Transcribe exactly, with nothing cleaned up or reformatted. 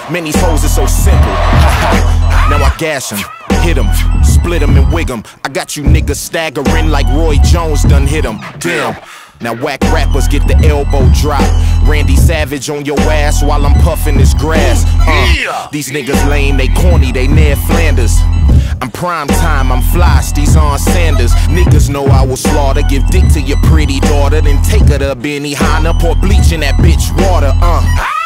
Man, these hoes are so simple. Now I gash them, hit them, split them and wig them. I got you niggas staggering like Roy Jones done hit them. Damn. Now whack rappers get the elbow drop. Randy Savage on your ass while I'm puffing this grass. Uh, these niggas lame, they corny, they Ned Flanders. I'm prime time, I'm fly, Steez on Sanders. Niggas know I will slaughter, give dick to your pretty daughter, then take her to Benihana, pour bleach in that bitch water. Uh.